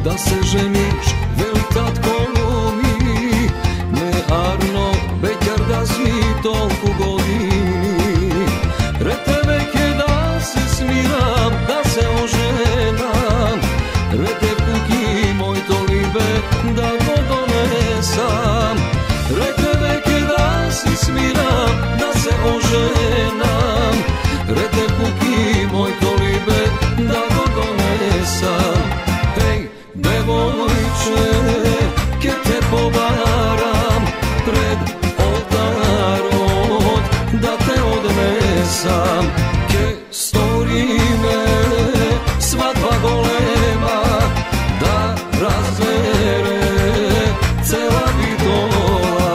da se ženiš, veli tatko mi, ne Arno, bećar da si toliko godini. Rete veke da se smiram, da se oženam, rete puki moj to libe, da go donesam. Rete veke da se smiram, da se oženam, rete puki moj to libe, da go donesam. Hej, devojče, ke te povaram pred oltarom, da te odnesam. Ke stori me svadba golema, da razvere cela bitola.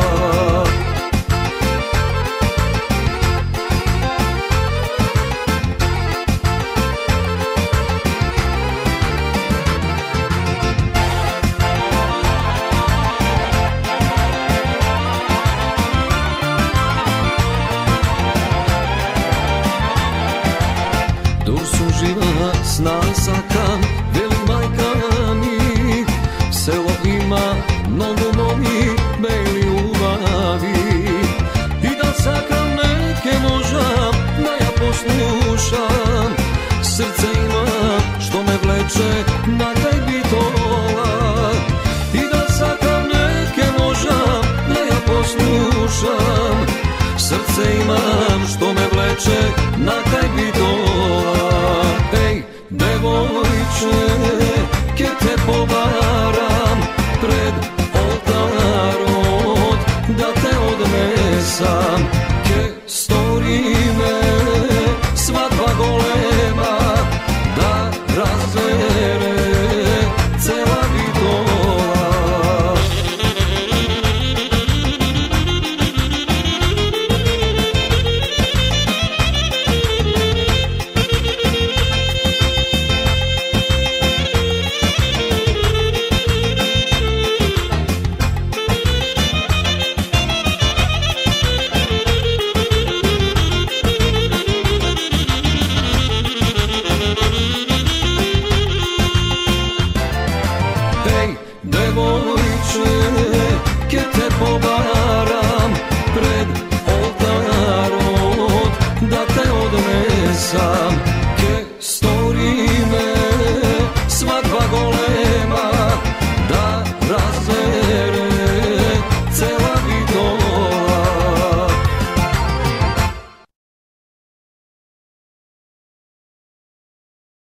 Živa sna sakam, veli majka mi, selo ima mnogo novih beli ljubavi. I da sakam neke možam, da ja poslušam, srce imam što me vleče na kraj bitola. I da sakam neke možam, da ja poslušam, srce imam što me vleče na kraj bitola.